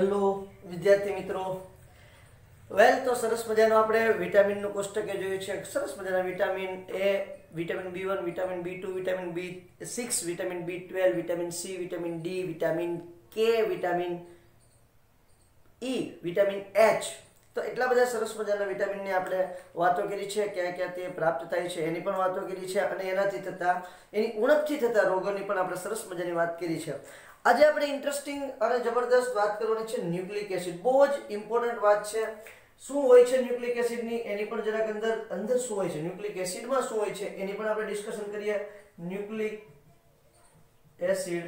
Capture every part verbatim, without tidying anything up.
Hello विद्यार्थी मित्रों well तो सरस मजानो આપણે વિટામિનનું કોષ્ટકે જોયું છે સરસ મજાના vitamin A vitamin B one vitamin B two vitamin B six vitamin B twelve vitamin C vitamin D vitamin K vitamin E vitamin H તો એટલા બધા સરસ મજાના વિટામિનની આપણે વાતો કરી છે ક્યાં ક્યાં તે પ્રાપ્ત થાય છે એની પણ વાતો કરી છે અને એનાથી થતા એની ઉણપથી થતા રોગોની પણ આપણે સરસ મજાની વાત કરી છે। આજે આપણે ઇન્ટરેસ્ટિંગ અને જબરદસ્ત વાત કરવાની છે ન્યુક્લિક એસિડ। બહુ જ ઇમ્પોર્ટન્ટ વાત છે। શું હોય છે ન્યુક્લિક એસિડની એની પણ જરાક અંદર અંદર શું હોય છે ન્યુક્લિક એસિડમાં શું હોય છે એની પણ આપણે ડિસ્કશન કરીએ। ન્યુક્લિક એસિડ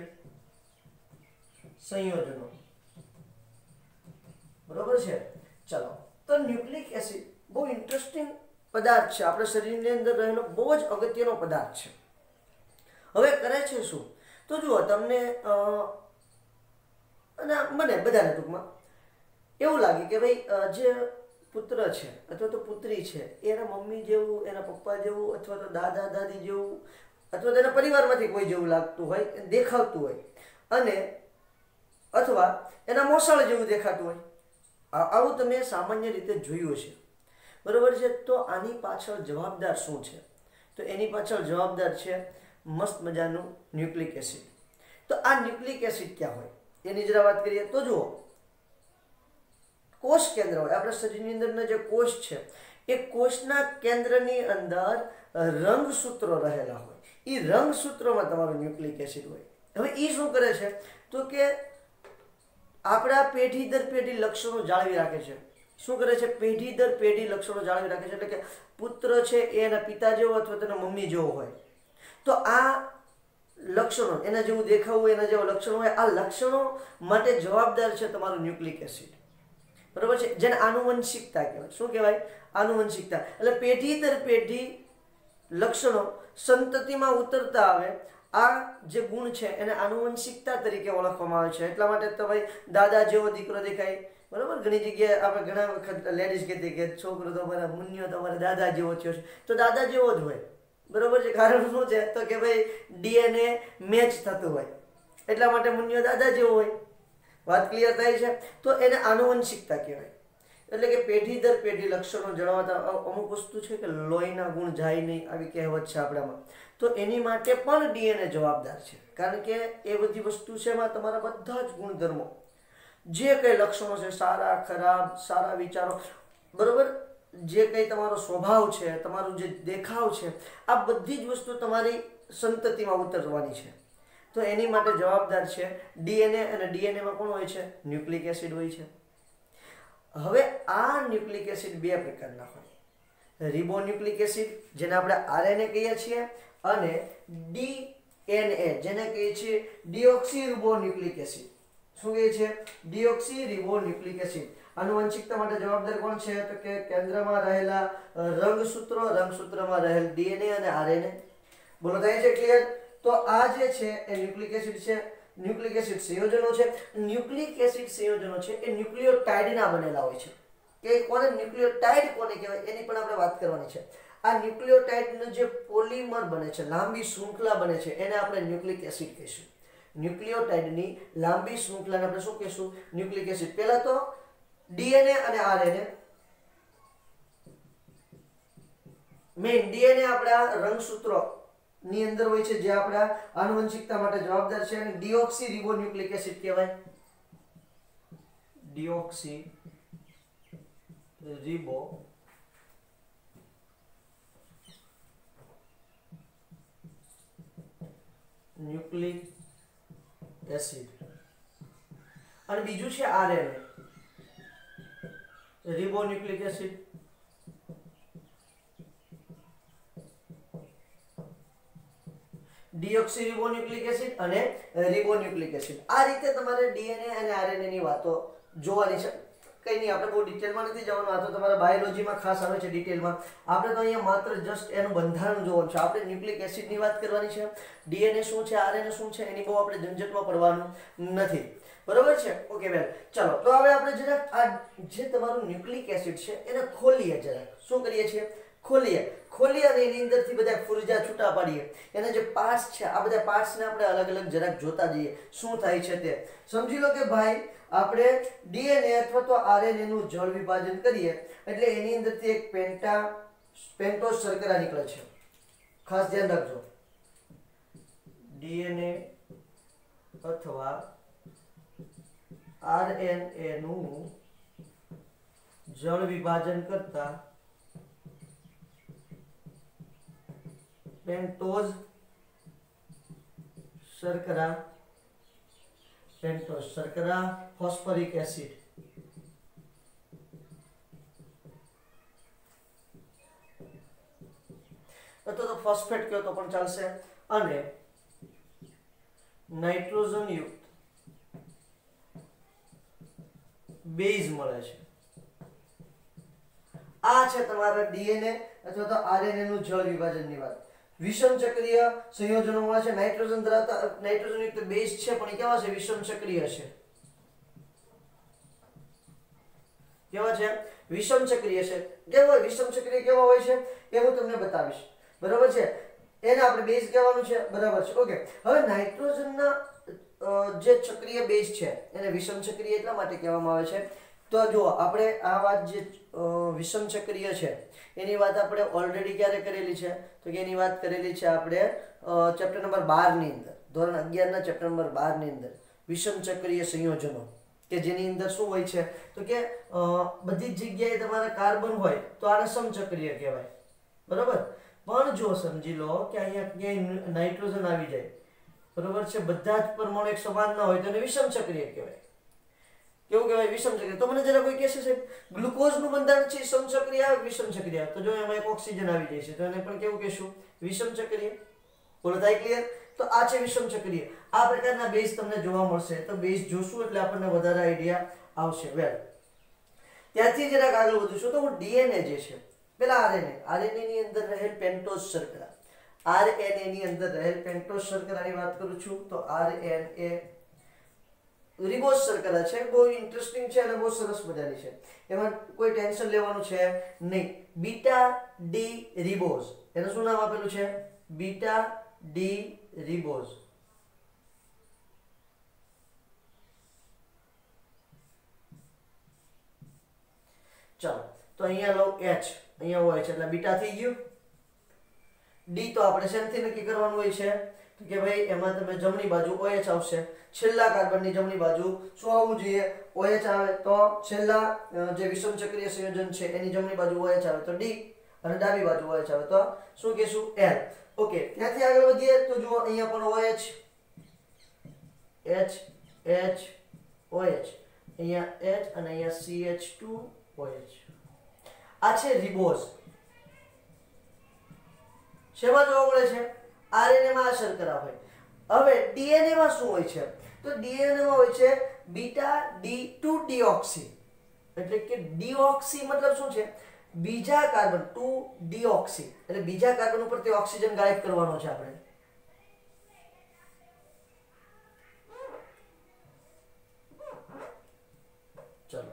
સંયોજનો બરોબર છે। चलो तो न्यूक्लिक एसिड बहुत इंटरेस्टिंग पदार्थ है अपने शरीर ने अंदर रहेलो बहुत ज अगत्यनो पदार्थ है। हवे करे छे शुं तो जुओ तमने अने मने बधाने टूंकमां एवुं लागे के भाई जे पुत्र छे अथवा तो पुत्री छे एना मम्मी जेवुं एना पप्पा जेवुं अथवा तो दादा दादी जेवुं अथवा तो एना परिवारमांथी कोई जेवुं लागतुं होय देखावतुं होय अने अथवा एना मोसाळ जेवुं देखातुं होय आवुं तमे सामान्य रीते जोयुं छे बरोबर छे। तो आनी पाछळ जवाबदार शुं छे तो एनी पाछळ जवाबदार छे मस्त मजानुं न्यूक्लिक एसिड। तो आ न्यूक्लिक एसिड क्या होय एनी जरा वात करीए तो जुओ कोष केंद्र होय आपणा शरीरनी अंदरना जे कोष छे ए कोषना केंद्रनी अंदर रंगसूત્રો रहेला होय ई रंगसूत्रोमां तमारुं न्यूक्लिक एसिड होय। हवे ई शुं करे छे तो के आपड़ा पेढ़ी दर पेढ़ी लक्षणों जाळवी राखे छे। शुं करे छे पेढ़ी दर पेढ़ी लक्षणों जाळवी राखे छे एटले के पुत्र छे एना पिता जेवो अथवा तेना मम्मी जेवो होय तो आ लक्षणों एना जेवुं देखावुं एना जेवा लक्षणों होय आ लक्षणों माटे जवाबदार छे तमारुं न्यूक्लिक एसिड बरोबर छे जेने आनुवंशिकता कहेवाय। शुं कहेवाय आनुवंशिकता एटले पेढ़ी दर पेढ़ी लक्षणों संततिमां उतरता आवे आ जे गुण छे एने आनुवंशिकता तरीके ओळखवामां आवे छे। એટલા માટે તો ભાઈ દાદા જેવો દીકરો દેખાય બરોબર। ઘણી જગ્યાએ આપણે ઘણા વખત લેડીઝ કહેતી કે છોકરો તો મારા મુન્યો તો મારા દાદા જેવો થયો છે તો દાદા જેવો જ હોય બરોબર છે। કારણ શું છે તો કે ભાઈ ડીએનએ મેચ થતું હોય એટલા માટે મુન્યો દાદા જેવો હોય। વાત ક્લિયર થાય છે। તો એને આનુવંશિકતા કહેવાય એટલે કે પેઢી દર પેઢી લક્ષણો જણાવતા અમુક વસ્તુ છે કે લોહીના ગુણ જાય નહીં આવી કહેવત છે આપણામાં तो एनी माटे पण डीएनए जवाबदार है कारण के ए बधी वस्तु छे एमां तमारा बधा ज गुणधर्मो जे कई लक्षणों है सारा खराब सारा विचारों बरोबर जे कई तमारो स्वभाव है तमारो जे देखाव है आ बधी ज वस्तु तमारी संततिमां उतरवानी छे। तो एनी माटे जवाबदार है डीएनए अने डीएनए में कोण होय छे न्यूक्लिक एसिड होय छे। हवे आ न्यूक्लिक एसिड बे प्रकारना होय रिबोन्यूक्लिक एसिड जेने आपणे आरएनए कहीए छीए અને ડીએનએ જેને કહે છે ડીઓક્સીરિબોન્યુક્લિક એસિડ। શું કહે છે ડીઓક્સીરિબોન્યુક્લિક એસિડ। આનુવંશિકતા માટે જવાબદાર કોણ છે તો કે કેન્દ્રમાં રહેલા રંગસૂત્રો રંગસૂત્રમાં રહેલ ડીએનએ અને આરએનએ। બોલો થાય છે ક્લિયર। તો આ જે છે એ ન્યુક્લિક એસિડ છે ન્યુક્લિક એસિડ સંયોજનો છે। ન્યુક્લિક એસિડ સંયોજનો છે એ ન્યુક્લિયોટાઇડના બનેલા હોય છે કે કોને ન્યુક્લિયોટાઇડ કોને કહેવાય એની પણ આપણે વાત કરવાની છે। आ न्यूक्लियोटाइडનું જે પોલિમર બને છે લાંબી શૃંખલા બને છે એને આપણે ન્યુક્લિક એસિડ કહીશું। ન્યુક્લિયોટાઇડની લાંબી શૃંખલાને આપણે શું કહીશું ન્યુક્લિક એસિડ। પહેલા તો ડીએનએ અને આરએનએ મેઇન ડીએનએ આપણા રંગસૂત્રોની અંદર હોય છે જે આપણા આનુવંશિકતા માટે જવાબદાર છે અને ડીઓક્સીરિબોન્યુક્લિક એસિડ કહેવાય ડીઓક્સીરિબો न्यूक्लिक एसिड और बीजू है RNA ribonucleic acid. Deoxyribonucleic acid અને रिबोन्यूक्लिक एसिड आ रीते તમારે ડીએનએ અને આરએનએ ની વાતો જોવાની છે। કઈ નહીં આપણે બહુ ડિટેલમાં નથી જવાનું આ તો તમારા બાયોલોજીમાં ખાસ આવે છે ડિટેલમાં। આપણે તો અહીંયા માત્ર જસ્ટ એનું બંધારણ જોવાનું છે। આપણે ન્યુક્લિક એસિડની વાત કરવાની છે ડીએનએ શું છે આરએનએ શું છે એની બહુ આપણે ઝંઝટમાં પડવાનું નથી બરોબર છે। ઓકે વેલ ચલો તો હવે આપણે જરા આ જે તમારું ન્યુક્લિક એસિડ છે એને ખોલીએ જરા શું કરીએ છીએ ખોલીએ ખોલી અને એની અંદરથી બધા ફુરજા છૂટા પાડીએ, એના જે પાર્ટ્સ છે આ બધા પાર્ટ્સને આપણે અલગ અલગ જરાક જોતા જઈએ શું થાય છે તે. સમજી લો કે ભાઈ આપણે ડીએનએ અથવા તો આરએનએ નું જળ વિભાજન કરીએ એટલે એની અંદરથી એક પેન્ટા પેન્ટોઝ શર્કરા નીકળે છે. ખાસ ધ્યાન રાખજો, ડીએનએ અથવા આરએનએ નું જળ વિભાજન કરતા પેન્ટોઝ શર્કરા પેન્ટોઝ શર્કરા ફોસ્ફરિક એસિડ અથવા તો ફોસ્ફેટ કહો તો પણ ચાલશે અને નાઇટ્રોજન યુક્ત બેઝ મળે છે. આ છે તમારા ડીએનએ અથવા તો આરએનએ નું જળ વિભાજનની વાત. વિષમ ચક્રીય સંયોજનોમાં છે નાઇટ્રોજન ધરાવતા નાઇટ્રોજન યુક્ત બેઝ છે પણ એ કેવા છે? વિષમ ચક્રીય છે. કેવા છે? વિષમ ચક્રીય છે. કેવા વિષમ ચક્રીય કેવા હોય છે એ હું તમને બતાવીશ. બરાબર છે, એને આપણે બેઝ કહેવાનું છે. બરાબર છે, ઓકે. હવે નાઇટ્રોજનના જે ચક્રીય બેઝ છે એને વિષમ ચક્રીય એટલા માટે કહેવામાં આવે છે. તો જો આપણે આ વાત જે વિષમ ચક્રીય છે એની વાત આપણે ઓલરેડી ક્યારે કરેલી છે? તો કે એની વાત કરેલી છે આપણે ચેપ્ટર નંબર બાર ની અંદર, ધોરણ અગિયાર ના ચેપ્ટર નંબર બાર ની અંદર વિષમ ચક્રીય સંયોજનો, કે જેની અંદર શું હોય છે તો કે બધી જ જગ્યાએ તમારે કાર્બન હોય તો આને સમચક્રીય કહેવાય. બરાબર, પણ જો સમજી લો કે અહીંયા ક્યાંય નાઇટ્રોજન આવી જાય, બરાબર છે, બધા જ પરમાણુ એક સમાન ના હોય તો એને વિષમ ચક્રીય કહેવાય. કેવું કહેવાય? વિષમ ચક્રીય. તો મને જરા કોઈ કહેશે સાહેબ ગ્લુકોઝ નું બંધારણ છે સમચક્રીય વિષમ ચક્રીય, તો જો એમાં એક ઓક્સિજન આવી જાય છે તો એને પણ કેવું કહેશું? વિષમ ચક્રીય. બોલો થાય ક્લિયર? તો આ છે વિષમ ચક્રીય. આ પ્રકારના બેઝ તમને જોવા મળશે, તો બેઝ જોશું એટલે આપણને વધારે આઈડિયા આવશે. વેલ, ત્યાંથી જરાક આગળ વધીશું તો હું ડીએનએ જે છે પેલા આરએનએ આરએનએ ની અંદર રહેલ પેન્ટોઝ શર્કરા આરએનએ ની અંદર રહેલ પેન્ટોઝ શર્કરાની વાત કરું છું. તો આરએનએ રિબોઝ શર્કરા છે, બહુ ઇન્ટરેસ્ટિંગ છે અને બહુ સરસ મજાની છે, એમાં કોઈ ટેન્શન લેવાનું છે નહીં. બીટા ડી રિબોઝ, એનું શું નામ આપેલું છે? Beta D ribose. ચાલો, તો અહીંયા લો H, અહીંયા હોય છે એટલે બીટા થઈ ગયું. ડી તો આપણે શેનથી નક્કી કરવાનું હોય છે તો કે ભાઈ એમાં તમે જમણી બાજુ OH આવશે, છેલ્લા કાર્બનની જમણી બાજુ શું આવવું જોઈએ? OH આવે, તો છેલ્લા જે વિષમ ચક્રીય સંયોજન છે એની જમણી બાજુ OH આવે તો D, અને ડાબી બાજુ OH આવે તો શું કહેશું? L. ઓકે, ત્યાંથી આગળ વધીએ તો જુઓ અહીંયા પણ OH, H, H, OH, અહીંયા H અને અહીંયા C H two OH. આ છે રિબોઝ. શેમાં જોવા મળે છે? આરએનએ માં આ શર્કરા હોય. હવે ડીએનએ માં શું હોય છે? તો ડીએનએ માં હોય છે બીટા ડી ટુ ડીઓક્સી, એટલે કે ડીઓક્સી મતલબ શું છે? બીજા કાર્બન, ટુ ડીઓક્સી એટલે બીજા કાર્બન ઉપરથી ઓક્સિજન ગાયબ કરવાનો છે આપણે. ચલો,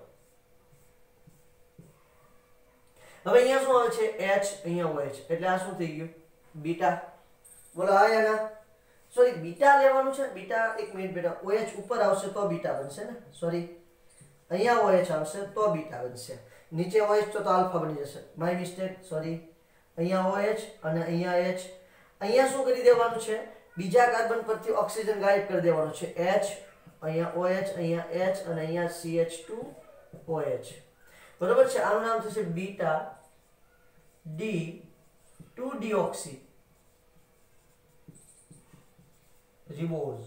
હવે અહીંયા શું આવે છે? H, અહીંયા OH, એટલે આ શું થઈ ગયું? બીટા. બોલો હા યા ના? સોરી, બીટા લેવાનું છે. બીટા, એક મિનિટ બેટા, OH ઉપર આવશે તો બીટા બનશે ને? સોરી, અહીંયા OH આવશે તો બીટા બનશે. નીચે OH તો તો આલ્ફા બની જશે. My mistake, sorry. અહીંયા OH અને અહીંયા H. અહીંયા શું કરી દેવાનું છે? બીજા કાર્બન પરથી ઓક્સિજન ગાયબ કરી દેવાનું છે. H, અહીંયા OH, અહીંયા H અને અહીંયા C H two OH. બરોબર છે? આનું નામ થશે beta D two deoxy ribose.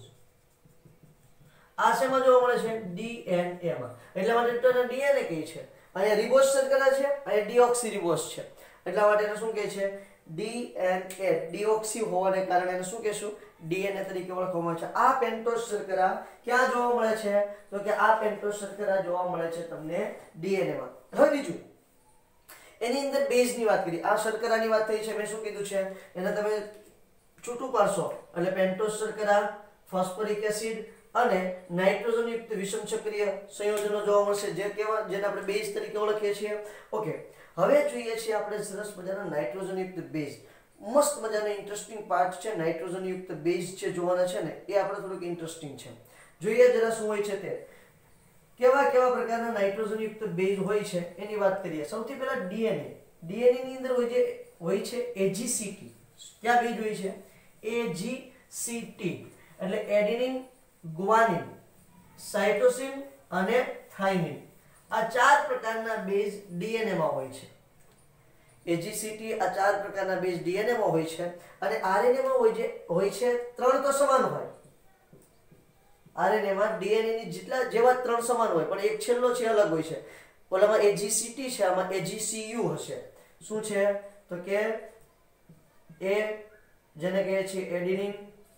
આ શેમાં જોવા મળે છે? ડીએનએ માં. એટલે માટે તો ડીએનએ કહે છે. અહીંયા રિબોઝ શર્કરા છે, અહીંયા ડીઓક્સી રિબોઝ છે, એટલા માટે એને શું કહે છે? ડીએનએ. ડીઓક્સી હોવાને કારણે એને શું કહેશું? ડીએનએ તરીકે ઓળખવામાં આવે છે. આ પેન્ટોઝ શર્કરા ક્યાં જોવા મળે છે? તો કે આ પેન્ટોઝ શર્કરા જોવા મળે છે તમને ડીએનએ માં. હવે બીજું, એની અંદર બેઝ ની વાત કરી, આ શર્કરાની વાત થઈ છે, મેં શું કીધું છે? એને તમે છૂટું પાડશો એટલે પેન્ટોઝ શર્કરા, ફોસ્ફરિક એસિડ અને નાઇટ્રોજન યુક્ત વિષમ ચક્રીય સંયોજનો જોવા મળશે, જે કેવા જેને આપણે બેઝ તરીકે ઓળખીએ છીએ. ઓકે, હવે જોઈએ છીએ આપણે સરસ મજાનો નાઇટ્રોજન યુક્ત બેઝ. મસ્ત મજાનો ઇન્ટરેસ્ટિંગ પાર્ટ છે નાઇટ્રોજન યુક્ત બેઝ છે જોવાના છે ને એ આપણે થોડુંક ઇન્ટરેસ્ટિંગ છે. જોઈએ જરા શું હોય છે તે. કેવા કેવા પ્રકારના નાઇટ્રોજન યુક્ત બેઝ હોય છે એની વાત કરીએ. સૌથી પહેલા ડીએનએ. ડીએનએ ની અંદર હોય છે હોય છે એજીસીટી. ક્યાં બેઝ હોય છે? એજીસીટી એટલે એડિનિન, ગુઆનિન, સાઇટોસિન અને થાઇમિન. આ ચાર પ્રકારના બેઝ ડીએનએ માં હોય છે. એજીસીટી આ ચાર પ્રકારના બેઝ ડીએનએ માં હોય છે અને આરએનએ માં હોય છે હોય છે ત્રણ તો સમાન હોય. આરએનએ માં ડીએનએ ની જેટલા જેવા ત્રણ સમાન હોય પણ એક છેલ્લો છે અલગ હોય છે. ઓલામાં એજીસીટી છે, આમાં એજીસીયુ હશે. શું છે તો કે એ જેને કહીએ છીએ એડિનિન,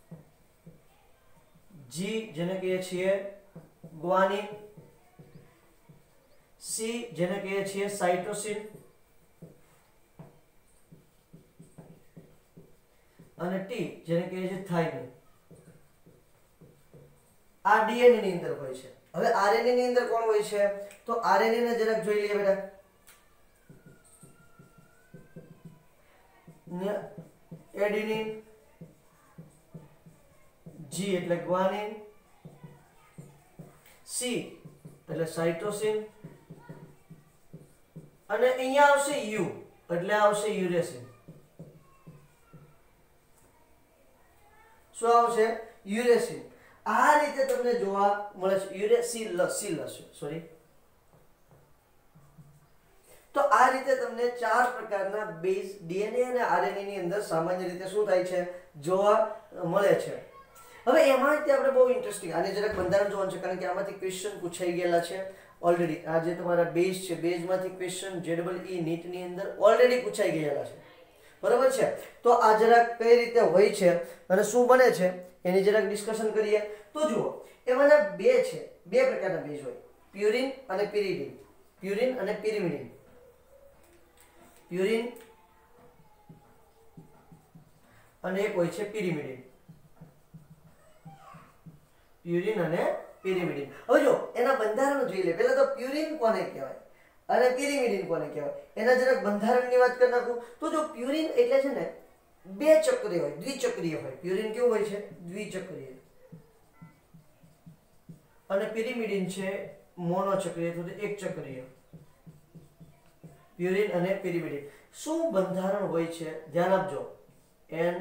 જી જેને કહીએ છીએ ગુઆનિન, સી જેને કહીએ છીએ સાઇટોસિન અને ટી જેને કહીએ છીએ થાઇમિન. આ ડીએનએ ની અંદર હોય છે. હવે આરએનએ ની અંદર કોણ હોય છે તો આરએનએ ને જરાક જોઈ લઈએ બેટા. એડિનિન, જી એટલે ગ્વાનિન, સી એટલે સાઇટોસિન અને અહીંયા આવશે યુ એટલે આવશે યુરેસિન. શું આવશે? યુરેસિન. આ રીતે તમને જોવા મળે છે. યુરેસિલ સિલ હશે સોરી. તો આ રીતે તમને ચાર પ્રકારના બેઝ ડીએનએ અને આરએનએ ની અંદર સામાન્ય રીતે શું થાય છે જોવા મળે છે. હવે એમાંથી આપણે બહુ ઇન્ટરેસ્ટિંગ આને જરાક બંધારણ જોવાનું છે કારણ કે આમાંથી ક્વેશ્ચન પૂછાઈ ગયેલા છે ઓલરેડી. આ જે તમારા બેઝ છે બેઝમાંથી ક્વેશ્ચન જેડબલ ઈ નીટ ની અંદર ઓલરેડી પૂછાઈ ગયેલા છે. બરાબર છે. તો આ જરાક કઈ રીતે હોય છે અને શું બને છે એની જરાક ડિસ્કશન કરીએ. તો જુઓ એમાંના બે છે બે પ્રકારના બેઝ હોય પ્યુરિન અને પિરિમિડિન. પ્યુરિન અને પિરિમિડિન. પ્યુરિન અને એક હોય છે પિરિમિડિન. પ્યુરિન અને પિરિમિડિન. હવે જો એના બંધારણ જોઈ લે. પહેલા તો પ્યુરિન કોને કહેવાય અને પિરિમિડિન કોને કહેવાય એના જરાક બંધારણની વાત કરી નાખું. તો જો પ્યુરિન એટલે છે ને બે ચક્રીય હોય, દ્વિચક્રીય હોય. પ્યુરિન કેવું હોય છે? દ્વિચક્રીય. અને પિરિમિડિન છે મોનોચક્રીય એટલે એક ચક્રીય. પ્યુરિન અને પિરિમિડિન. શું બંધારણ હોય છે ધ્યાન આપજો. એન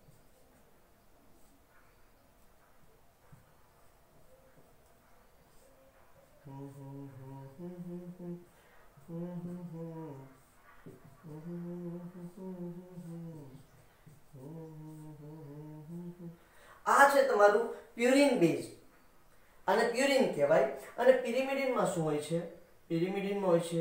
આ છે તમારું પ્યુરિન બેઝ અને પ્યુરિન કહેવાય. અને પિરિમિડિન માં શું હોય છે? પિરિમિડિન માં હોય છે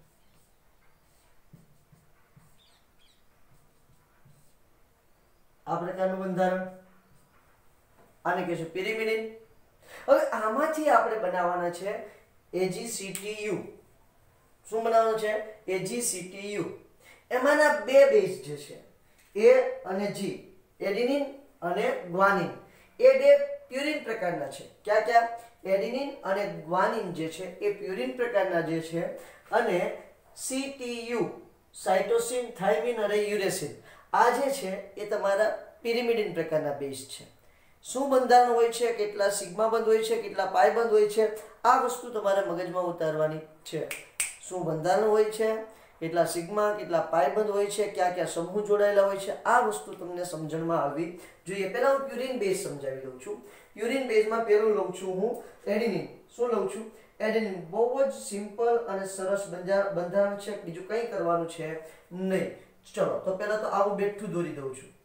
આ પ્રકારનું બંધારણ. આને કહેશું પિરિમિડિન. હવે આમાંથી આપણે બનાવવાના છે એજીસીટીયુ. શું બનાવવાનું છે? એજીસીટીયુ. એમાંના બે બેઝ જે છે એ અને જી, એડિનિન અને ગ્વાનિન, એ બે પ્યુરિન પ્રકારના છે. ક્યાં ક્યાં? એડિનિન અને ગ્વાનિન જે છે એ પ્યુરિન પ્રકારના જે છે અને સીટીયુ સાઇટોસિન, થાઇમિન અને યુરેસિન આ જે છે એ તમારા પિરિમિડિન પ્રકારના બેઝ છે. શું બંધારણ હોય છે, કેટલા સિગ્મા બંધ હોય છે, કેટલા પાઈ બંધ હોય છે, આ વસ્તુ તમારે મગજમાં ઉતારવાની છે. શું બંધારણ હોય છે, કેટલા સિગ્મા, કેટલા પાઈ બંધ હોય છે, ક્યાં ક્યાં સમૂહ જોડાયેલા હોય છે, આ વસ્તુ તમને સમજણમાં આવવી જોઈએ. પહેલા હું પ્યુરિન બેઝ સમજાવી દઉં છું. પ્યુરિન બેઝમાં પહેલું લઉં છું હું એડિનિન. શું લઉં છું? એડિનિન. બહુ જ સિમ્પલ અને સરસ બંધારણ છે. બીજું કંઈ કરવાનું છે નહીં. ચલો તો પહેલા તો આવું બેઠું દોરી દઉં છું.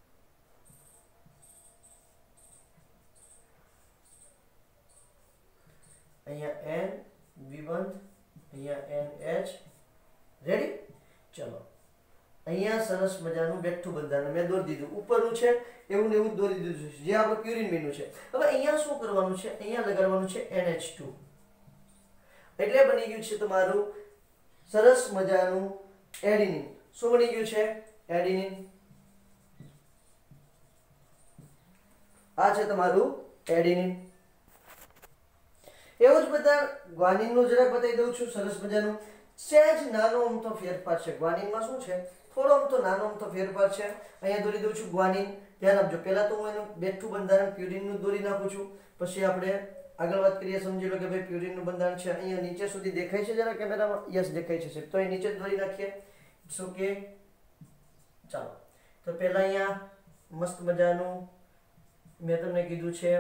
અહીંયા એન દ્વિબંધ, અહીંયા એન એચ. રેડી? ચલો અહીંયા સરસ મજાનું બેઠું બંધારણ મેં દોરી દીધું. ઉપરનું છે એવું ને એવું દોરી દીધું છે જે આપણે પ્યુરિન બેનું છે. હવે અહીંયા શું કરવાનું છે? અહીંયા લગાડવાનું છે એન એચ ટુ. એટલે બની ગયું છે તમારું સરસ મજાનું એડિનિન. શું બની ગયું છે? એડિનિન. આ છે તમારું એડિનિન. એવું જ બધા ગ્વાનિનનું જરાક બતાવી દઉં છું સરસ મજાનું. સહેજ નાનો અમથો ફેરફાર છે ગ્વાનિનમાં શું છે થોડો અમથો નાનો અમથો ફેરફાર છે અહીંયા દોરી દઉં છું ગ્વાનિન ધ્યાન આપજો પહેલા તો હું એનું બેઠું બંધારણ પ્યુરિનનું દોરી નાખું છું પછી આપણે આગળ વાત કરીએ સમજી લો કે ભાઈ પ્યુરિનનું બંધારણ છે અહીંયા નીચે સુધી દેખાય છે જરા કેમેરામાં યસ દેખાય છે તો અહીં નીચે દોરી નાખીએ ઇટ્સ ઓકે ચાલો તો પહેલા અહીંયા મસ્ત મજાનું મેં તમને કીધું છે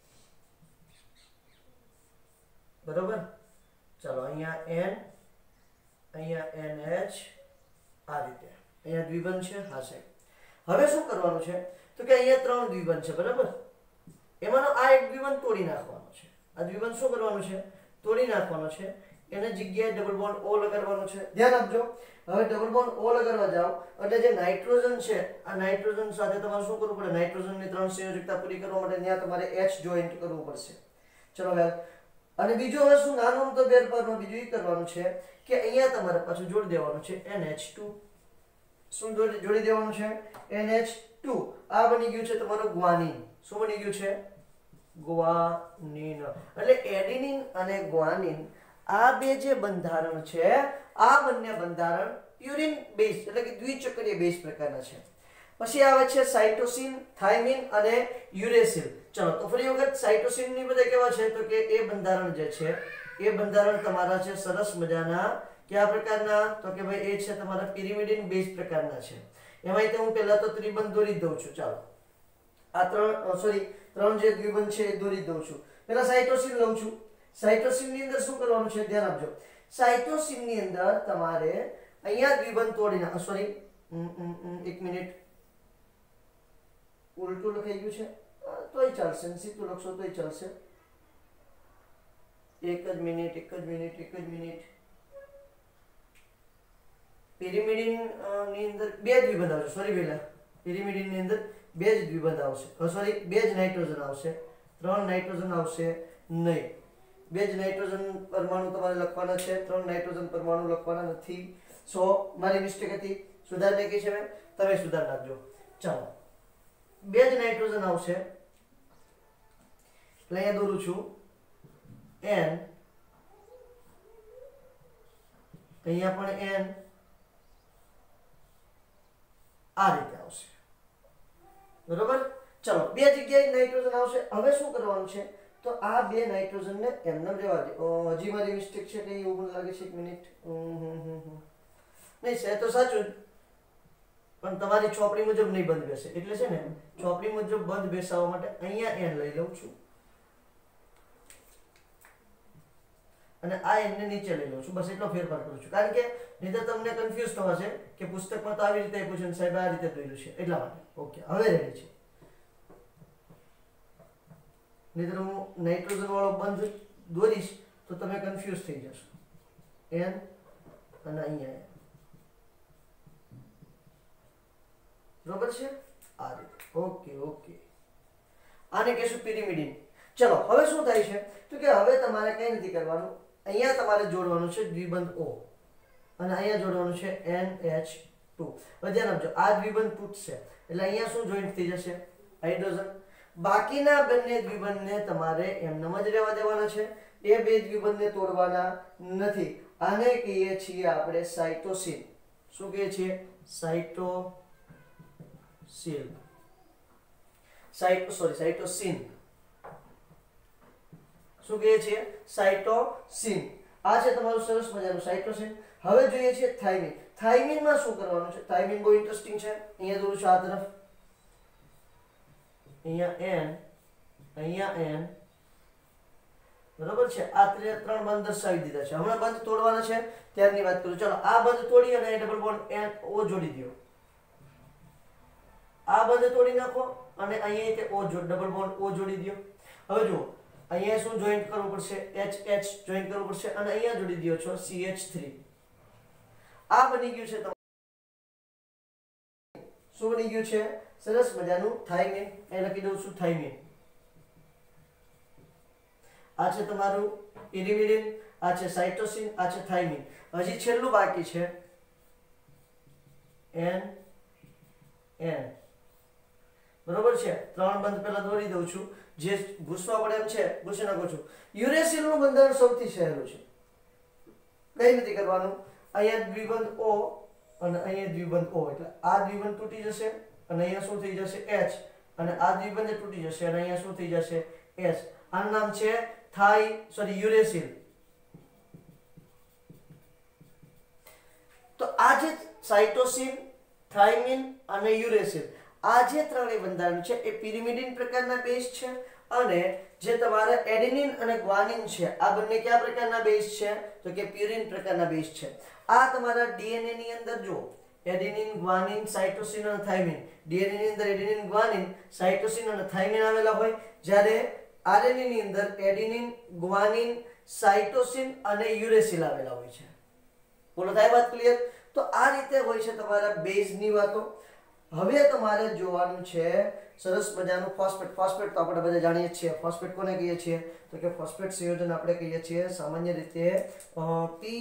બરોબર ચાલો અહીંયા એન અહીંયા એન એચ આ રીતે અહીંયા દ્વિબંધ છે હા છે હવે શું કરવાનું છે તો કે અહીંયા ત્રણ દ્વિબંધ છે બરાબર એમાંનો આ એક દ્વિબંધ તોડી નાખવાનો છે આ દ્વિબંધ શું કરવાનું છે તોડી નાખવાનો છે એને જગ્યાએ ડબલ બોન્ડ ઓ લગાડવાનો છે ધ્યાન આપજો હવે ડબલ બોન્ડ ઓ લગાડવા જાઓ એટલે જે નાઇટ્રોજન છે આ નાઇટ્રોજન સાથે તમારે શું કરવું પડે નાઇટ્રોજનની ત્રણ સંયોજકતા પૂરી કરવા માટે ત્યાં તમારે H જોઈન્ટ કરવું પડશે ચલો વેલ અને બીજો હવે શું નાનો અમથો ફેરફારમાં બીજું એ કરવાનું છે કે અહીંયા તમારે પાછું જોડી દેવાનું છે એન એચ ટુ શું જોડી દેવાનું છે એન એચ ટુ આ બની ગયું છે તમારું ગ્વાનિન શું બની ગયું છે ગ્વાનિન એટલે એડિનિન અને ગ્વાનિન આ બે જે બંધારણ છે આ બંને બંધારણ પ્યુરિન બેઝ એટલે કે દ્વિચક્રીય બેઝ પ્રકારના છે પછી આવે છે સાઇટોસિન થાઇમિન અને યુરેસિલ ચલો તો ફરી વખત સાઇટોસિન ની બધા કેવા છે તો કે એ બંધારણ જે છે એ બંધારણ તમારા છે સરસ મજાના કયા પ્રકારના તો કે ભાઈ એ છે તમારા પિરિમિડિન બેઝ પ્રકારના છે એમાં તો હું પહેલા તો ત્રિબંધ દોરી દઉં છું ચાલો આ ત્રણ સોરી ત્રણ જે દ્વિબંધ છે એ દોરી દઉં છું પહેલા સાઇટોસિન લઉં છું સાઇટોસિન ની અંદર શું કરવાનું છે ધ્યાન આપજો સાઇટોસિન ની અંદર તમારે અહીંયા દ્વિબંધ તોડી નાખ સોરી એક મિનિટ ઉલટું લખાઈ ગયું છે તોય ચાલશે સીધું લખશો તોય ચાલશે એક જ મિનિટ એક જ મિનિટ એક જ મિનિટ પિરિમિડિન ની અંદર બે જ દ્વિબંધ આવશે સોરી પહેલા પિરિમિડિન ની અંદર બે જ દ્વિબંધ આવશે સોરી બે જ નાઇટ્રોજન આવશે ત્રણ નાઇટ્રોજન આવશે નહીં બે જ નાઇટ્રોજન પરમાણુ તમારે લખવાના છે ત્રણ નાઇટ્રોજન પરમાણુ લખવાના નથી સો મારી મિસ્ટેક હતી સુધાર નાખી છે મેં તમે સુધાર નાખજો ચાલો બે જ નાઇટ્રોજન આવશે એટલે અહીંયા દોરું છું n અહીંયા પણ n આ રીતે આવશે બરોબર ચલો બે જગ્યાએ નાઇટ્રોજન આવશે હવે શું કરવાનું છે તો આ બે નાઇટ્રોજન ને એમને રહેવા દે હજી મારી મિસ્ટેક છે કે એવું મને લાગે છે એક મિનિટ નહીં છે તો સાચું પણ તમારી ચોપડી મુજબ નહીં બંધ બેસે એટલે છે ને ચોપડી મુજબ બંધ બેસાડવા માટે અહીંયા n લઈ લઉં છું અને આ n ને નીચે લઈ લઉં છું બસ એટલો ફેરફાર કરું છું કારણ કે નહીં તો તમને કન્ફ્યુઝ થવાશે કે પુસ્તકમાં તો આવી રીતે આપ્યું છે સાહેબ આ રીતે દોર્યું છે એટલા માટે ઓકે હવે રેડી છે નહીતર હું નાઇટ્રોજન વાળો બંધ દોરીશ તો તમે કન્ફ્યુઝ થઈ જશો n અને અહીંયા બરોબર છે આ રીતે ઓકે ઓકે આને કહેશું પિરિમિડિન ચલો હવે શું થાય છે તો કે હવે તમારે કંઈ નથી કરવાનું અહીંયા તમારે જોડવાનું છે દ્વિબંધ O અને અહીંયા જોડવાનું છે N H ટુ હવે ધ્યાન આપજો આ દ્વિબંધ તૂટશે એટલે અહીંયા શું જોઈન્ટ થઈ જશે હાઇડ્રોજન બાકીના બંને દ્વિબંધને તમારે એમનેમ જ રહેવા દેવાના છે એ બે દ્વિબંધને તોડવાના નથી આને કહીએ છીએ આપણે સાઇટોસિન શું કહીએ છીએ સાઇટોસિન સાઇટો સોરી સાઇટોસિન શું કહીએ છીએ સાઇટોસિન આ છે તમારું સરસ મજાનું સાઇટોસિન હવે જોઈએ છીએ થાઇમિન થાઇમિનમાં શું કરવાનું છે થાઇમિન બહુ ઇન્ટરેસ્ટિંગ છે અહીંયા દોરું છું આ તરફ અહીંયા n અહીંયા n બરોબર છે આ ત્રણ બંધ દર્શાવી દીધા છે હમણાં બંધ તોડવાના છે ત્યારની વાત કરું ચલો આ બંધ તોડી અને ડબલ બોન્ડ n o જોડી દો આ બંધ તોડી નાખો અને અહીંયા તે o ડબલ બોન્ડ o જોડી દો હવે જુઓ અહીંયા શું જોઈન્ટ કરવું પડશે H H જોઈન્ટ કરવું પડશે અને અહીંયા જોડી દો છો C H થ્રી આ બની ગયું છે શું બની ગયું છે સરસ મજાનું થાઇમિન એ લખી દઉં છું થાઇમિન આ છે તમારું પિરિમિડિન આ છે સાઇટોસિન આ છે થાઇમિન હજી છેલ્લું બાકી છે N N બરોબર છે ત્રણ બંધ પહેલા દોરી દઉં છું જે ભૂસવા પડે એમ છે ભૂસી નાખું છું યુરેસિલ નું બંધારણ સૌથી સહેલું છે કઈ નથી કરવાનું, અહીંયા દ્વિબંધ O અને અહીંયા દ્વિબંધ O, એટલે આ દ્વિબંધ તૂટી જશે અને અહીંયા શું થઈ જશે H, અને આ દ્વિબંધ તૂટી જશે અને અહીંયા શું થઈ જશે S. આનું નામ છે થાઈ સોરી યુરેસિલ. તો આ જે સાઇટોસિન, થાઇમિન અને યુરેસિલ, આ જે ત્રણેય બંધારણ છે એ પિરિમિડિન પ્રકારના બેઝ છે, અને જે તમારા એડેનિન અને ગ્વાનિન છે આ બંને કયા પ્રકારના બેઝ છે તો કે પ્યુરિન પ્રકારના બેઝ છે. આ તમારા ડીએનએ ની અંદર જો એડેનિન, ગ્વાનિન, સાઇટોસિન અને થાઇમિન, ડીએનએ ની અંદર એડેનિન, ગ્વાનિન, સાઇટોસિન અને થાઇમિન આવેલા હોય, જ્યારે આરએનએ ની અંદર એડેનિન, ગ્વાનિન, સાઇટોસિન અને યુરેસિલ આવેલા હોય છે. બોલો થાય વાત ક્લિયર? તો આ રીતે હોય છે તમારા બેઝની વાતો. હવે તમારે જોવાનું છે સરસ મજાનું ફોસ્ફેટ. ફોસ્ફેટ તો આપણે બધા જાણીએ છીએ. ફોસ્ફેટ કોને કહીએ છીએ તો કે ફોસ્ફેટ સંયોજન આપણે કહીએ છીએ સામાન્ય રીતે P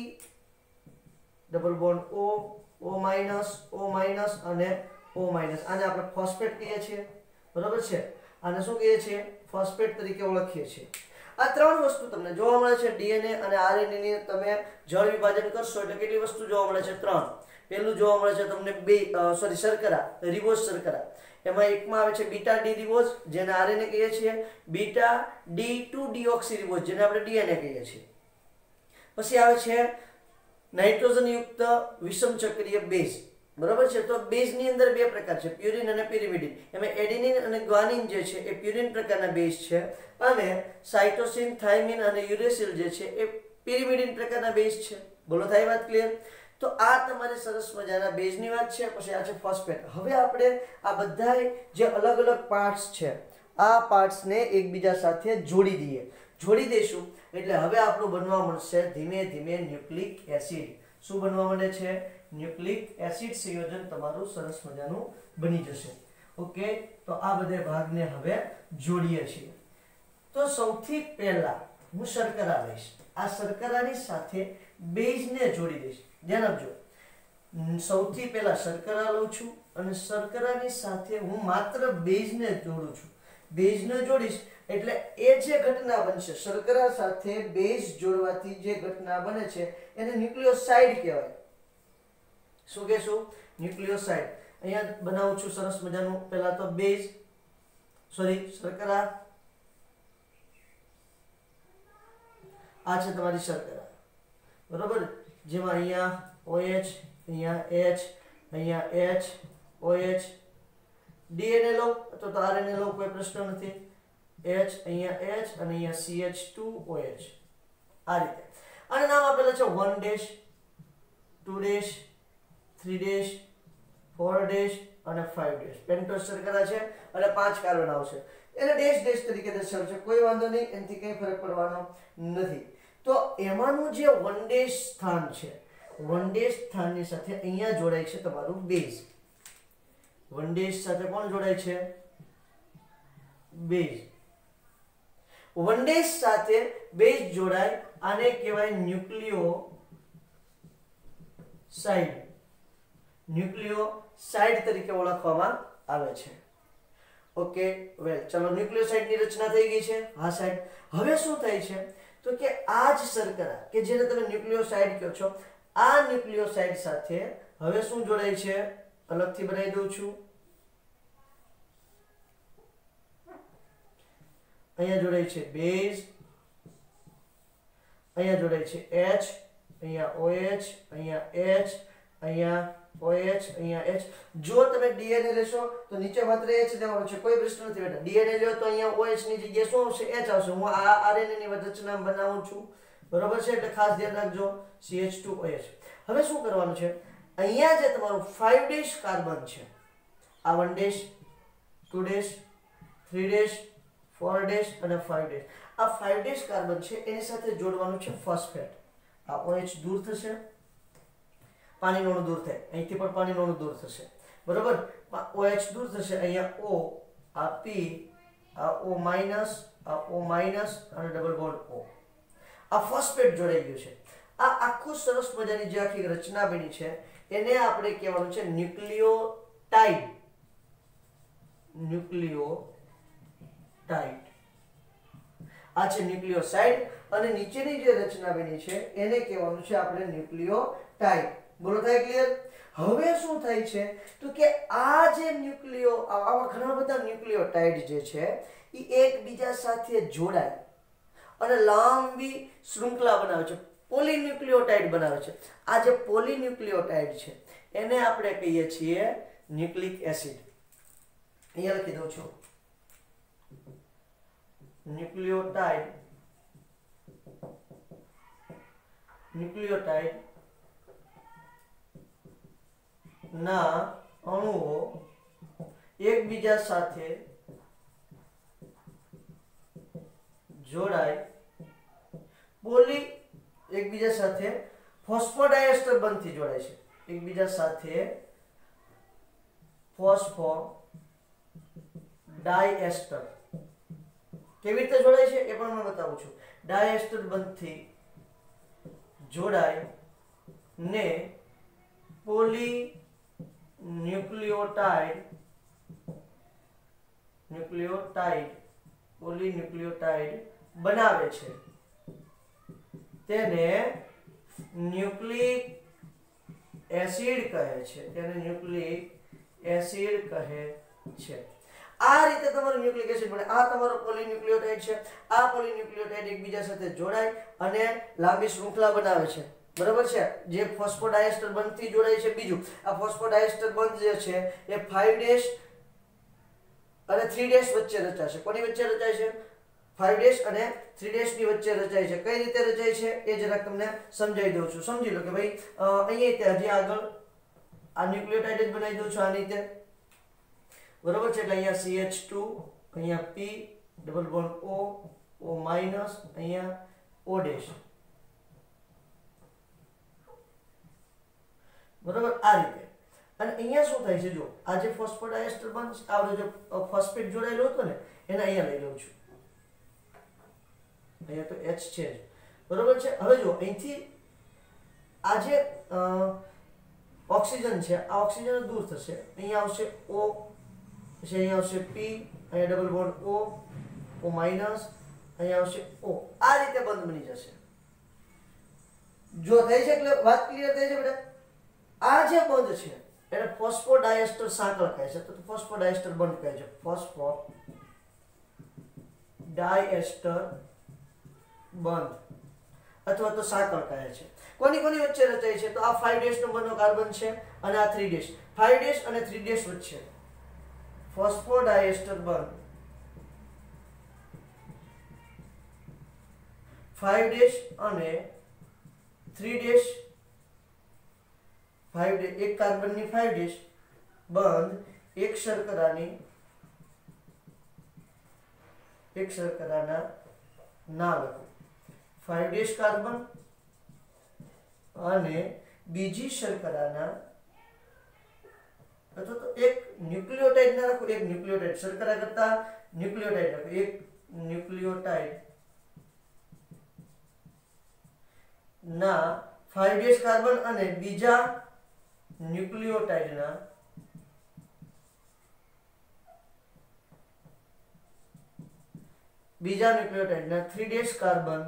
double bond O, O minus, O minus અને O માઇનસ. આને આપણે ફોસ્ફેટ કહીએ છીએ, બરોબર છે. આને શું કહીએ છીએ? ફોસ્ફેટ તરીકે ઓળખીએ છીએ. આ ત્રણ વસ્તુ તમને જોવા મળે છે ડીએનએ અને આરએનએ ની. તમે જળ વિભાજન કરશો એટલે કેટલી વસ્તુ જોવા મળે છે? ત્રણ. પહેલું જોવા મળે છે તમને બે સોરી શર્કરા, રિબોઝ શર્કરા. એમાં એકમાં આવે છે બીટા ડી રિબોઝ, જેને આરએનએ કહીએ છીએ, beta D two deoxy ribose, જેને આપણે ડીએનએ કહીએ છીએ. પછી આવે છે નાઇટ્રોજન યુક્ત વિષમ ચક્રીય બેઝ, બરોબર છે. તો બેઝ ની અંદર બે પ્રકાર છે, પ્યુરિન અને પિરિમિડિન. એમાં એડેનિન અને ગ્વાનિન જે છે એ પ્યુરિન પ્રકારના બેઝ છે, અને સાઇટોસિન, થાઇમિન અને યુરેસિલ જે છે એ પિરિમિડિન પ્રકારના બેઝ છે. બોલો થાય વાત ક્લિયર? તો આ તમારે સરસ મજાના બેઝની વાત છે. પછી આ છે ફોસ્ફેટ. હવે આપણે આ બધા જે અલગ અલગ પાર્ટ્સ છે આ પાર્ટ્સને એકબીજા સાથે જોડી દઈએ. જોડી દઈશું એટલે હવે આપણું બનવા મળશે ધીમે ધીમે ન્યુક્લિક એસિડ. શું બનવા માંડે છે? ન્યુક્લિક એસિડ સંયોજન તમારું સરસ મજાનું બની જશે. ઓકે, તો આ બધા ભાગને હવે જોડીએ છીએ. તો સૌથી પહેલા હું શર્કરા લઈશ. આ શર્કરાની સાથે બેઝને જોડી દઈશ. ધ્યાન આપજો, સૌથી પહેલા શર્કરા લઉં છું અને શર્કરાની સાથે હું માત્ર બેઝને જોડું છું. બેઝને જોડીશ એટલે એ જે ઘટના બનશે, શર્કરા સાથે બેઝ જોડવાથી જે ઘટના બને છે એને ન્યુક્લિયોસાઇડ કહેવાય. શું કહેશું? ન્યુક્લિયોસાઇડ. અહીંયા બનાવું છું સરસ મજાનું. પહેલા તો બેઝ સોરી શર્કરા, આ છે તમારી શર્કરા, બરોબર. જેમાં અહીંયા OH, અહીંયા H, અહીંયા H, OH, ડીએનએ લો તો તો આરએનએ લો, કોઈ પ્રશ્ન નથી. H, અહીંયા H અને અહીંયા C H two O H. આ રીતે આને નામ આપેલા છે one dash, two dash, three dash, four dash અને ફાઈવ ડેશ. પેન્ટોઝ શર્કરા છે અને પાંચ કાર્બન આવશે. એને ડેશ ડેશ તરીકે દર્શાવશે, કોઈ વાંધો નહીં, એનાથી કંઈ ફરક પડવાનો નથી. તો એમાંનું જે વન ડેશ સ્થાન છે, વન ડેશ સ્થાનની સાથે અહીંયા જોડાય છે તમારું બેઝ. વન ડેશ સાથે કોણ જોડાય છે? બેઝ. વન ડેશ સાથે બેઝ જોડાય, આને કહેવાય ન્યુક્લિયોસાઇડ. ન્યુક્લિયોસાઇડ તરીકે ઓળખવામાં આવે છે. ઓકે વેલ, ચલો ન્યુક્લિયોસાઇડની રચના થઈ ગઈ છે. હા સાહેબ, હવે શું થાય છે તો કે આ જ શર્કરા કે જેને તમે ન્યુક્લિયોસાઇડ કહો છો, આ ન્યુક્લિયોસાઇડ સાથે હવે શું જોડાય છે? અલગથી બનાવી દઉં છું. અહીંયા જોડાય છે બેઝ, અહીંયા જોડાય છે H, અહીંયા OH, અહીંયા H, અહીંયા OH, અહીંયા H. જો તમે ડીએનએ લેશો તો નીચે માત્ર H લેવાનું છે, કોઈ પ્રશ્ન નથી બેટા. ડીએનએ લ્યો તો અહીંયા OH ની જગ્યાએ શું આવશે? H આવશે. હું આ આરએનએ ની રચના બનાવું છું, બરોબર છે, એટલે ખાસ ધ્યાન રાખજો. C H two O H. હવે શું કરવાનું છે? અહીંયા જે તમારું ફાઈવ ડેશ કાર્બન છે, આ one dash, two dash, three dash, four dash અને ફાઈવ ડેશ, આ ફાઈવ ડેશ કાર્બન છે એની સાથે જોડવાનું છે ફોસ્ફેટ. આ OH દૂર થશે, પાણીનું અણુ દૂર થાય, અહીંથી પણ પાણીનું અણુ દૂર થશે, બરોબર. OH દૂર થશે, અહીંયા O, આ P, આ O માઇનસ, આ O માઇનસ અને ડબલ બોન્ડ O. આ ફોસ્ફેટ જોડાઈ ગયું છે. આ આખું સરસ મજાની જે આખી રચના બની છે એને આપણે કહેવાનું છે ન્યુક્લિયોટાઇડ. ન્યુક્લિયોટાઇડ. આ છે ન્યુક્લિયોસાઇડ અને નીચેની જે રચના બની છે એને કહેવાનું છે આપણે ન્યુક્લિયોટાઇડ. બોલો થાય ક્લિયર? હવે શું થાય છે તો કે આ જે ન્યુક્લિયો આવા ઘણા બધા ન્યુક્લિયોટાઇડ જે છે એ એકબીજા સાથે જોડાય અને લાંબી શૃંખલા બનાવે છે, પોલીન્યુક્લિયોટાઇડ બનાવે છે. આ જે પોલીન્યુક્લિયોટાઇડ છે એને આપણે કહીએ છીએ ન્યુક્લિક એસિડ. અહીંયા લખી દઉં છું ન્યુક્લિયોટાઇડ ન્યુક્લિયોટાઇડ ના અણુઓ એકબીજા સાથે જોડાય પોલી એકબીજા સાથે ફોસ્ફોડાયસ્ટર બંધથી જોડાય છે. એકબીજા સાથે ફોસ્ફોડાયસ્ટર કેવી રીતે જોડાય છે એ પણ હું બતાવું છું. ડાયસ્ટર બંધથી જોડાય ને પોલી ન્યુક્લિયોટાઇડ ન્યુક્લિયોટાઇડ પોલીન્યુક્લિયોટાઇડ બનાવે છે. તેને ન્યુક્લિક એસિડ કહે છે. તેને ન્યુક્લિક એસિડ કહે છે. આ રીતે તમારું ન્યુક્લિક એસિડ બને. આ તમારો પોલીન્યુક્લિયોટાઇડ છે. આ પોલીન્યુક્લિયોટાઇડ એકબીજા સાથે જોડાય અને લાંબી શૃંખલા બનાવે છે. બરાબર છે? જે ફોસ્ફોડાયસ્ટર બંધથી જોડાય છે. બીજું આ ફોસ્ફોડાયસ્ટર બંધ જે છે એ ફાઈવ ડેશ અને થ્રી ડેશ વચ્ચે રચાશે. કોની વચ્ચે રચાય છે? ફાઈવ ડેશ અને થ્રી ડેશ ની વચ્ચે રચાય છે. કઈ રીતે રચાય છે એ જરાક તમને સમજાવી દઉં છું. સમજી લો કે ભાઈ અહીંયા હજી આગળ આ ન્યુક્લિયોટાઇડ જ બનાવી દઉં છું આની રીતે. બરોબર છે? એટલે અહીંયા સી એચ ટુ, અહીંયા P double bond O, O minus, અહીંયા O ડેશ. બરોબર? આ રીતે. અને અહીંયા શું થાય છે જો આ જે ફોસ્ફોડાયસ્ટર બંધ આવડે જે ફોસ્ફેટ જોડાયેલો હતો ને એને અહીંયા લઈ લઉં છું. અહીંયા તો H છે જ. બરોબર છે? હવે જો અહીંથી આ જે ઓક્સિજન છે આ ઓક્સિજન દૂર થશે. અહીંયા આવશે O, પછી અહીંયા આવશે P, અહીંયા double bond O, O minus, અહીંયા આવશે O. આ રીતે બંધ બની જશે. જો થઈ છે એટલે વાત ક્લિયર થઈ છે બેટા? આ જે બંધ છે એને ફોસ્ફોડાયસ્ટર સાંકળ કહે છે. તો ફોસ્ફોડાયસ્ટર બંધ કહે છે. ફોસ્ફોડાયસ્ટર બંધ અથવા તો સાંકળ કહે છે. કોની કોની વચ્ચે રચાય છે? તો આ ફાઈવ ડેશ નંબરનો કાર્બન છે અને આ થ્રી ડેશ. ફાઈવ ડેશ અને થ્રી ડેશ વચ્ચે ફોસ્ફોડાયસ્ટર બંધ. ફાઈવ ડેશ અને થ્રી ડેશ ફાઈવ ડેશ એક કાર્બનની ફાઈવ ડેશ બંધ એક શર્કરાની એક શર્કરાના ના લખો. ફાઈવ ડેશ કાર્બન અને બીજી શર્કરાના અથવા તો એક ન્યુક્લિયોટાઇડ ના રાખો. એક ન્યુક્લિયોટાઇડ શર્કરા કરતા ન્યુક્લિયોટાઇડ રાખો. એક ન્યુક્લિયોટાઇડ ના ફાઈવ ડેશ કાર્બન અને બીજા ન્યુક્લિયોટાઇડના બીજા ન્યુક્લિયોટાઇડના થ્રી ડેશ કાર્બન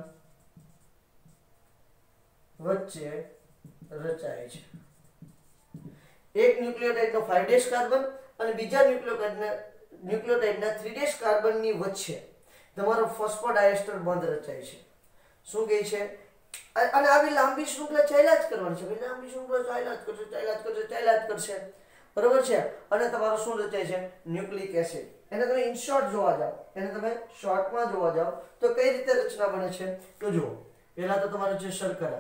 વચ્ચે રચાય છે. એક ન્યુક્લિયોટાઇડનો ફાઈવ ડેશ કાર્બન અને બીજા ન્યુક્લિયોટાઇડના ન્યુક્લિયોટાઇડના થ્રી ડેશ કાર્બનની વચ્ચે તમારો ફોસ્ફોડાયસ્ટર બંધ રચાય છે. શું કહે છે? અને આવી લાંબી શૃંખલા ચાલ્યા જ કરવાની છે. લાંબી શૃંખલા ચાલ્યા જ કરશે ચાલ્યા જ કરશે ચાલ્યા જ કરશે. બરોબર છે? અને તમારો શું રચાય છે? Nucleic acid. એને તમે ઇન શોર્ટ જોવા જાઓ, એને તમે શોર્ટમાં જોવા જાઓ તો કઈ રીતે રચના બને છે તો જુઓ. પહેલા તો તમારે છે શર્કરા.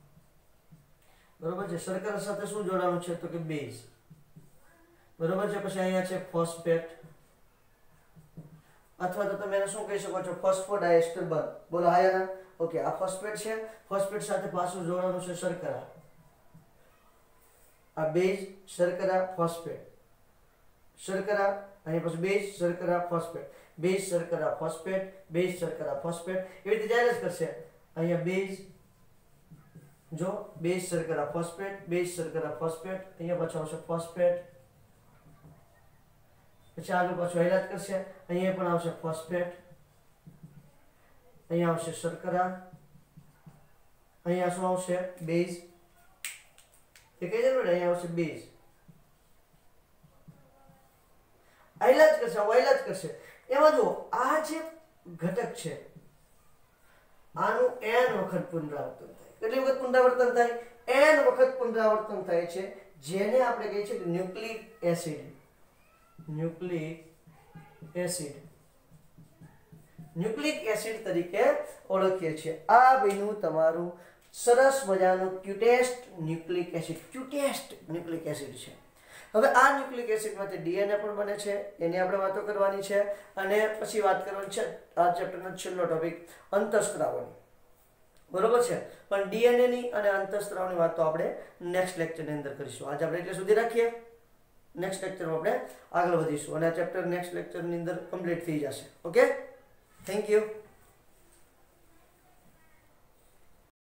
બરોબર છે? શર્કરા સાથે શું જોડાવાનું છે તો કે બેઝ. બરોબર છે? પછી અહીંયા છે ફોસ્ફેટ અથવા તો તમે એને શું કહી શકો છો? ફોસ્ફોડાયસ્ટર બંધ. બોલો હાયા ના? ઓકે, આ ફોસ્ફેટ છે. ફોસ્ફેટ સાથે પાછું જોડાવાનું છે શર્કરા. આ બેઝ શર્કરા ફોસ્ફેટ શર્કરા અહીં પછી બેઝ શર્કરા ફોસ્ફેટ બેઝ શર્કરા ફોસ્ફેટ બેઝ શર્કરા ફોસ્ફેટ એવી રીતે ચાલે જ કરશે. અહીંયા બેઝ જો બેઝ શર્કરા ફોસ્ફેટ બેઝ શર્કરા ફોસ્ફેટ અહીંયા પાછું આવશે ફોસ્ફેટ. પછી આગળ પાછું હેરાત કરશે. અહીંયા પણ આવશે ફોસ્ફેટ. અહીંયા આવશે શર્કરા, અહીંયા શું આવશે બેઝ, એ કઈ જરૂર અહીંયા આવશે બેઝ, આયલા જ કરશે, આયલા જ કરશે. એમાં જો આ જે ઘટક છે આનું n વખત પુનરાવર્તન થાય. કેટલી વખત પુનરાવર્તન થાય? n વખત પુનરાવર્તન થાય છે, જેને આપણે કહીએ છીએ nucleic acid. Nucleic acid nucleic acid તરીકે ઓળખીએ છીએ. આ બન્યું તમારું સરસ મજાનું cutest nucleic acid. Cutest nucleic acid છે. હવે આ ન્યુક્લિક એસિડમાંથી ડીએનએ પણ બને છે, એની આપણે વાતો કરવાની છે. અને પછી વાત કરવાની છે આ ચેપ્ટરનો છેલ્લો ટોપિક અંતઃસ્ત્રાવની. બરોબર છે, પણ ડીએનએ ની અને અંતઃસ્ત્રાવની વાત તો આપણે નેક્સ્ટ લેક્ચરની અંદર કરીશું. આજે આપણે એટલે સુધી રાખીએ. નેક્સ્ટ લેક્ચરમાં આપણે આગળ વધીશું અને આ ચેપ્ટર નેક્સ્ટ લેક્ચરની અંદર કમ્પ્લીટ થઈ જશે. Okay, thank you.